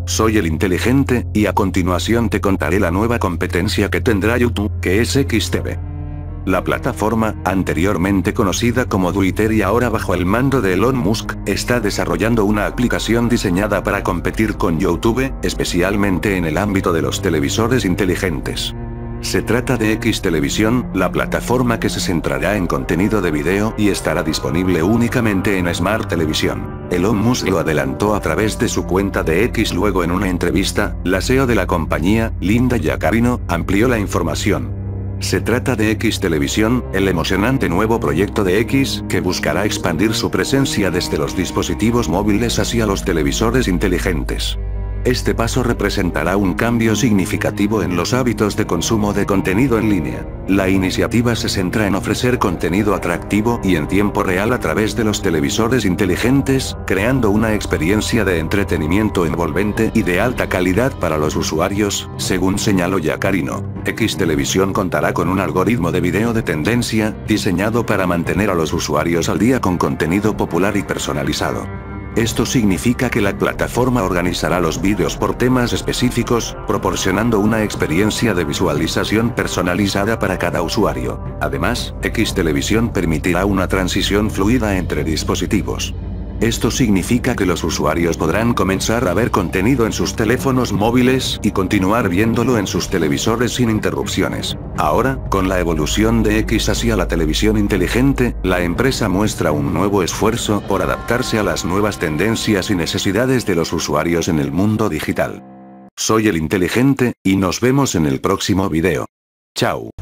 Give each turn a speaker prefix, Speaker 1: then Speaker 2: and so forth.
Speaker 1: Soy el inteligente, y a continuación te contaré la nueva competencia que tendrá YouTube, que es XTV. La plataforma, anteriormente conocida como Twitter y ahora bajo el mando de Elon Musk, está desarrollando una aplicación diseñada para competir con YouTube, especialmente en el ámbito de los televisores inteligentes. Se trata de XTelevisión, la plataforma que se centrará en contenido de video y estará disponible únicamente en Smart Televisión. Elon Musk lo adelantó a través de su cuenta de X. Luego, en una entrevista, la CEO de la compañía, Linda Yaccarino, amplió la información. Se trata de XTelevisión, el emocionante nuevo proyecto de X, que buscará expandir su presencia desde los dispositivos móviles hacia los televisores inteligentes. Este paso representará un cambio significativo en los hábitos de consumo de contenido en línea. La iniciativa se centra en ofrecer contenido atractivo y en tiempo real a través de los televisores inteligentes, creando una experiencia de entretenimiento envolvente y de alta calidad para los usuarios, según señaló Yaccarino. XTelevisión contará con un algoritmo de video de tendencia, diseñado para mantener a los usuarios al día con contenido popular y personalizado. Esto significa que la plataforma organizará los vídeos por temas específicos, proporcionando una experiencia de visualización personalizada para cada usuario. Además, XTelevisión permitirá una transición fluida entre dispositivos. Esto significa que los usuarios podrán comenzar a ver contenido en sus teléfonos móviles y continuar viéndolo en sus televisores sin interrupciones. Ahora, con la evolución de X hacia la televisión inteligente, la empresa muestra un nuevo esfuerzo por adaptarse a las nuevas tendencias y necesidades de los usuarios en el mundo digital. Soy el inteligente, y nos vemos en el próximo video. Chao.